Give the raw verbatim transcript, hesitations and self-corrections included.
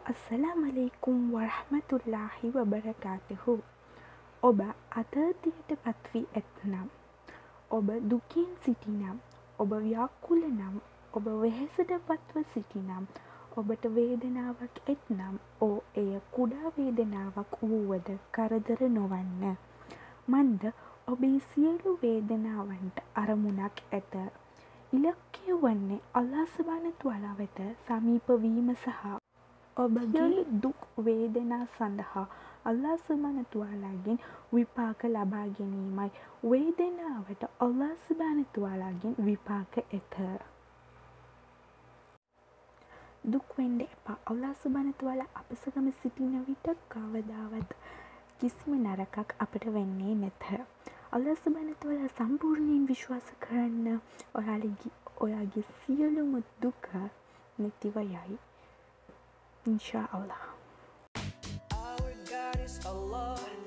අස්සලාමු අලයිකුම් වරහ්මතුල්ලාහි වබරකාතුහු. ඔබ අතීතයට පත්වී ඇත්නම්, ඔබ දුකින් සිටිනම්, ඔබ ව්‍යාකුල නම්, ඔබ වෙහෙසට පත්ව සිටිනම්, ඔබට වේදනාවක් ඇත්නම්, ඕ එය කුඩා වේදනාවක් වුවද කරදර නොවන්න. මන්ද ඔබේ සියලු වේදනාවන්ට අරමුණක් ඇත. ඉලක්කය වන්නේ අල්ලාහ් සුබ්හානහු වතාලා වෙත සමීප වීම සහ ඔබගේ දුක් වේදනා සඳහා අල්ලාහ් සුබ්හානහු වතාලාගෙන් විපාක ලබා ගැනීමයි. වේදනාවට අල්ලාහ් සුබ්හානහු වතාලාගෙන් විපාක ඇත. දුක් වෙන්න එපා. අල්ලාහ් සුබ්හානහු වතාලා අප සමග සිටින විට කවදාවත් කිසිම නරකක් අපට වෙන්නේ නැත. අල්ලාහ් සුබ්හානහු වතාලා සම්පූර්ණයෙන් විශ්වාස කරන්න. ඔයාලගේ ඔයාගේ සියලුම දුක නැතිව යයි. ඉන්ෂා අල්ලාහ්. Our God is Allah.